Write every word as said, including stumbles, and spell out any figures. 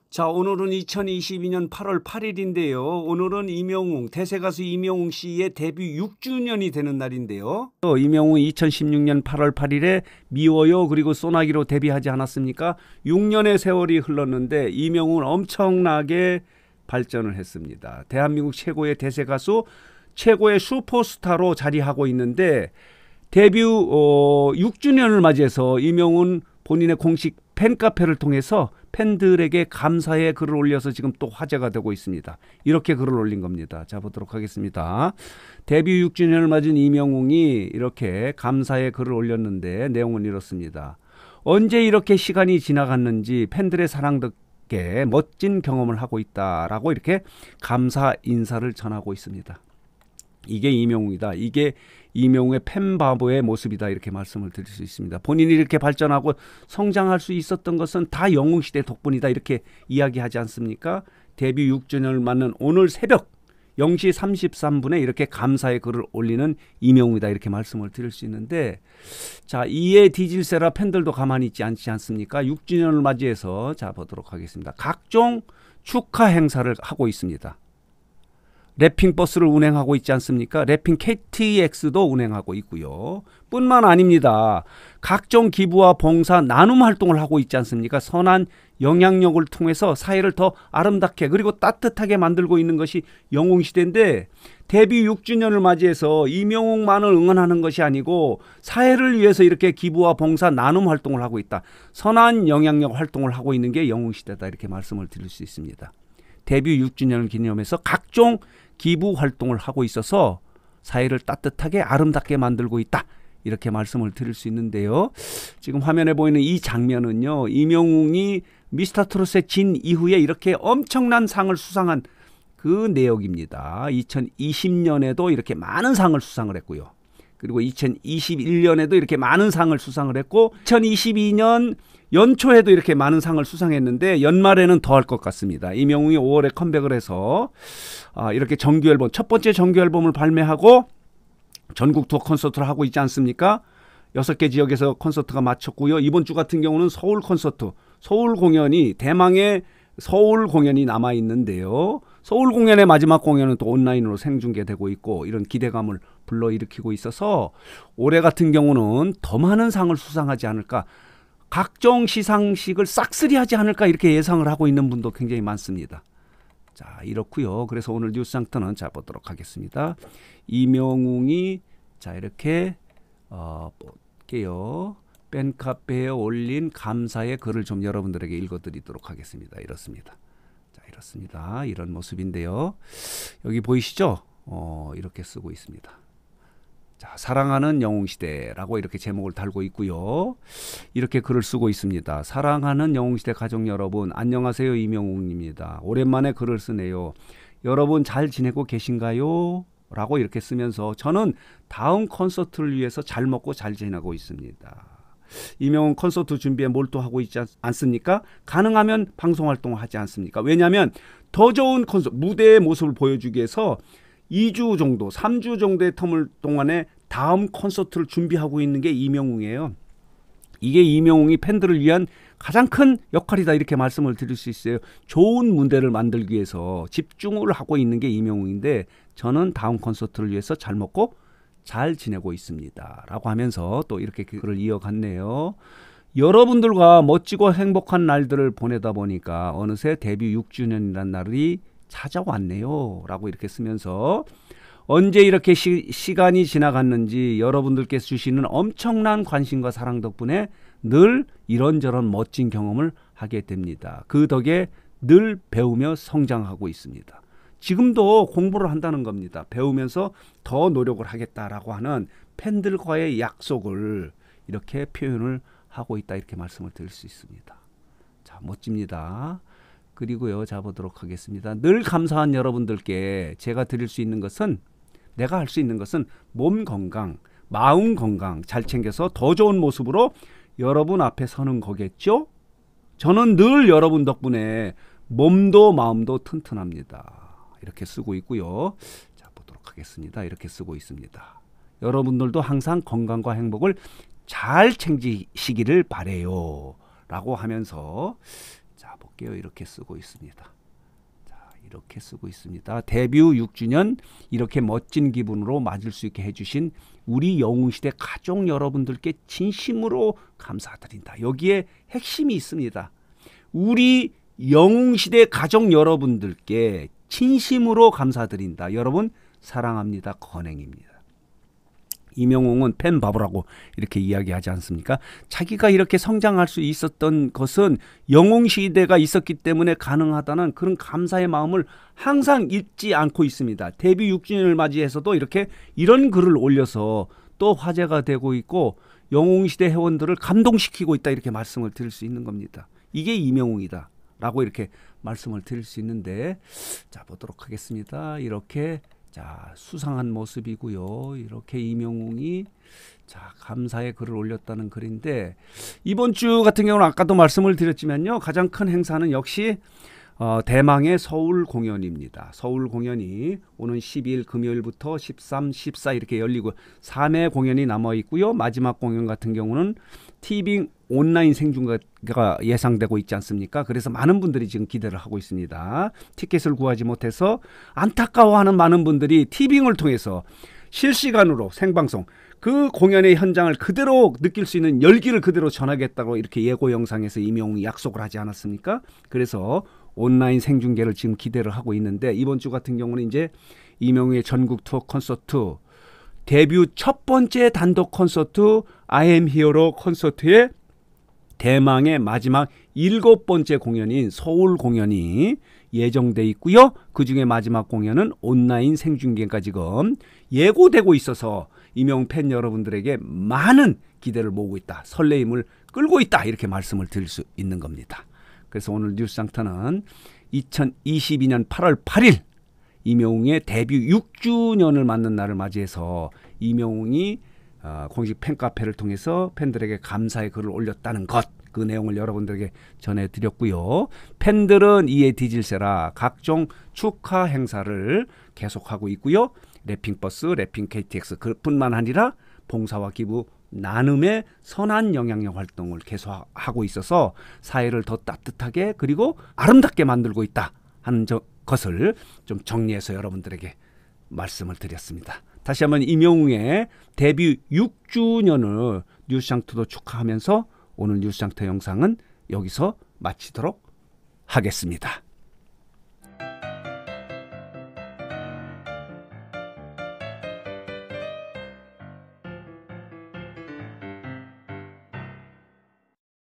자, 오늘은 이천이십이 년 팔월 팔일인데요. 오늘은 이명웅, 대세가수 이명웅 씨의 데뷔 육 주년이 되는 날인데요. 이명웅이 이천십육 년 팔월 팔일에 미워요 그리고 소나기로 데뷔하지 않았습니까? 육 년의 세월이 흘렀는데 이명웅은 엄청나게 발전을 했습니다. 대한민국 최고의 대세가수, 최고의 슈퍼스타로 자리하고 있는데 데뷔 어, 육 주년을 맞이해서 이명웅은 본인의 공식 팬카페를 통해서 팬들에게 감사의 글을 올려서 지금 또 화제가 되고 있습니다. 이렇게 글을 올린 겁니다. 자, 보도록 하겠습니다. 데뷔 육 주년을 맞은 이명웅이 이렇게 감사의 글을 올렸는데 내용은 이렇습니다. 언제 이렇게 시간이 지나갔는지 팬들의 사랑 덕에 멋진 경험을 하고 있다라고 이렇게 감사 인사를 전하고 있습니다. 이게 이명웅이다. 이게 이명웅의 팬바보의 모습이다. 이렇게 말씀을 드릴 수 있습니다. 본인이 이렇게 발전하고 성장할 수 있었던 것은 다 영웅시대 덕분이다. 이렇게 이야기하지 않습니까? 데뷔 육 주년을 맞는 오늘 새벽 영 시 삼십삼 분에 이렇게 감사의 글을 올리는 이명웅이다. 이렇게 말씀을 드릴 수 있는데, 자, 이에 뒤질세라 팬들도 가만히 있지 않지 않습니까? 육 주년을 맞이해서 자 보도록 하겠습니다. 각종 축하 행사를 하고 있습니다. 랩핑 버스를 운행하고 있지 않습니까? 랩핑 케이티엑스도 운행하고 있고요. 뿐만 아닙니다. 각종 기부와 봉사 나눔 활동을 하고 있지 않습니까? 선한 영향력을 통해서 사회를 더 아름답게 그리고 따뜻하게 만들고 있는 것이 영웅시대인데, 데뷔 육 주년을 맞이해서 이명웅만을 응원하는 것이 아니고 사회를 위해서 이렇게 기부와 봉사 나눔 활동을 하고 있다. 선한 영향력 활동을 하고 있는 게 영웅시대다. 이렇게 말씀을 드릴 수 있습니다. 데뷔 육 주년을 기념해서 각종 기부 활동을 하고 있어서 사회를 따뜻하게 아름답게 만들고 있다. 이렇게 말씀을 드릴 수 있는데요. 지금 화면에 보이는 이 장면은요, 이명웅이 미스터트롯에 진 이후에 이렇게 엄청난 상을 수상한 그 내역입니다. 이천이십 년에도 이렇게 많은 상을 수상을 했고요. 그리고 이천이십일 년에도 이렇게 많은 상을 수상을 했고, 이천이십이 년 연초에도 이렇게 많은 상을 수상했는데 연말에는 더 할 것 같습니다. 이명웅이 오월에 컴백을 해서 아, 이렇게 정규 앨범, 첫 번째 정규 앨범을 발매하고 전국 투어 콘서트를 하고 있지 않습니까? 여섯 개 지역에서 콘서트가 마쳤고요. 이번 주 같은 경우는 서울 콘서트, 서울 공연이, 대망의 서울 공연이 남아 있는데요. 서울 공연의 마지막 공연은 또 온라인으로 생중계되고 있고, 이런 기대감을 불러일으키고 있어서 올해 같은 경우는 더 많은 상을 수상하지 않을까, 각종 시상식을 싹쓸이 하지 않을까, 이렇게 예상을 하고 있는 분도 굉장히 많습니다. 자, 이렇고요. 그래서 오늘 뉴스상터는 자 보도록 하겠습니다. 이명웅이 자 이렇게 어 볼게요. 팬카페에 올린 감사의 글을 좀 여러분들에게 읽어드리도록 하겠습니다. 이렇습니다. 자, 이렇습니다. 이런 모습인데요. 여기 보이시죠? 어, 이렇게 쓰고 있습니다. 자, 사랑하는 영웅시대라고 이렇게 제목을 달고 있고요. 이렇게 글을 쓰고 있습니다. 사랑하는 영웅시대 가족 여러분, 안녕하세요. 이명웅입니다. 오랜만에 글을 쓰네요. 여러분 잘 지내고 계신가요? 라고 이렇게 쓰면서 저는 다음 콘서트를 위해서 잘 먹고 잘 지내고 있습니다. 이명웅 콘서트 준비에 몰두하고 있지 않습니까? 가능하면 방송활동을 하지 않습니까? 왜냐하면 더 좋은 콘서트, 무대의 모습을 보여주기 위해서 이 주 정도, 삼 주 정도의 텀을 동안에 다음 콘서트를 준비하고 있는 게 이명웅이에요. 이게 이명웅이 팬들을 위한 가장 큰 역할이다. 이렇게 말씀을 드릴 수 있어요. 좋은 무대를 만들기 위해서 집중을 하고 있는 게 이명웅인데, 저는 다음 콘서트를 위해서 잘 먹고 잘 지내고 있습니다. 라고 하면서 또 이렇게 글을 이어갔네요. 여러분들과 멋지고 행복한 날들을 보내다 보니까 어느새 데뷔 육 주년이라는 날이 찾아왔네요. 라고 이렇게 쓰면서 언제 이렇게 시, 시간이 지나갔는지 여러분들께서 주시는 엄청난 관심과 사랑 덕분에 늘 이런저런 멋진 경험을 하게 됩니다. 그 덕에 늘 배우며 성장하고 있습니다. 지금도 공부를 한다는 겁니다. 배우면서 더 노력을 하겠다라고 하는 팬들과의 약속을 이렇게 표현을 하고 있다. 이렇게 말씀을 드릴 수 있습니다. 자, 멋집니다. 그리고요, 자 보도록 하겠습니다. 늘 감사한 여러분들께 제가 드릴 수 있는 것은, 내가 할 수 있는 것은 몸 건강, 마음 건강 잘 챙겨서 더 좋은 모습으로 여러분 앞에 서는 거겠죠? 저는 늘 여러분 덕분에 몸도 마음도 튼튼합니다. 이렇게 쓰고 있고요. 자 보도록 하겠습니다. 이렇게 쓰고 있습니다. 여러분들도 항상 건강과 행복을 잘 챙기시기를 바래요. 라고 하면서 자 볼게요. 이렇게 쓰고 있습니다. 이렇게 쓰고 있습니다. 데뷔 육 주년 이렇게 멋진 기분으로 맞을 수 있게 해주신 우리 영웅시대 가족 여러분들께 진심으로 감사드린다. 여기에 핵심이 있습니다. 우리 영웅시대 가족 여러분들께 진심으로 감사드린다. 여러분 사랑합니다. 건행입니다. 이명웅은 팬 바보라고 이렇게 이야기하지 않습니까? 자기가 이렇게 성장할 수 있었던 것은 영웅시대가 있었기 때문에 가능하다는 그런 감사의 마음을 항상 잊지 않고 있습니다. 데뷔 육 주년을 맞이해서도 이렇게 이런 글을 올려서 또 화제가 되고 있고 영웅시대 회원들을 감동시키고 있다 이렇게 말씀을 드릴 수 있는 겁니다. 이게 이명웅이다 라고 이렇게 말씀을 드릴 수 있는데, 자 보도록 하겠습니다. 이렇게 자 수상한 모습이고요. 이렇게 이명웅이 자 감사의 글을 올렸다는 글인데, 이번 주 같은 경우는 아까도 말씀을 드렸지만요, 가장 큰 행사는 역시 어, 대망의 서울 공연입니다. 서울 공연이 오는 십이 일 금요일부터 십삼, 십사 이렇게 열리고 삼 회 공연이 남아 있고요. 마지막 공연 같은 경우는 티빙 온라인 생중계가 예상되고 있지 않습니까? 그래서 많은 분들이 지금 기대를 하고 있습니다. 티켓을 구하지 못해서 안타까워하는 많은 분들이 티빙을 통해서 실시간으로 생방송 그 공연의 현장을 그대로 느낄 수 있는 열기를 그대로 전하겠다고 이렇게 예고 영상에서 이명웅이 약속을 하지 않았습니까? 그래서 온라인 생중계를 지금 기대를 하고 있는데, 이번 주 같은 경우는 이제 이명웅의 전국 투어 콘서트 데뷔 첫 번째 단독 콘서트 I am Hero 콘서트의 대망의 마지막 일곱 번째 공연인 서울 공연이 예정돼 있고요. 그중에 마지막 공연은 온라인 생중계가 지금 예고되고 있어서 이명웅 팬 여러분들에게 많은 기대를 모으고 있다, 설레임을 끌고 있다 이렇게 말씀을 드릴 수 있는 겁니다. 그래서 오늘 뉴스상터는 이천이십이 년 팔월 팔일 이명웅의 데뷔 육 주년을 맞는 날을 맞이해서 이명웅이 어, 공식 팬카페를 통해서 팬들에게 감사의 글을 올렸다는 것, 그 내용을 여러분들에게 전해드렸고요. 팬들은 이에 뒤질세라 각종 축하 행사를 계속하고 있고요. 래핑버스, 래핑 케이티엑스 그뿐만 아니라 봉사와 기부, 나눔의 선한 영향력 활동을 계속하고 있어서 사회를 더 따뜻하게 그리고 아름답게 만들고 있다 하는 저, 것을 좀 정리해서 여러분들에게 말씀을 드렸습니다. 다시 한번 이명웅의 데뷔 육 주년을 뉴스장터도 축하하면서 오늘 뉴스장터 영상은 여기서 마치도록 하겠습니다.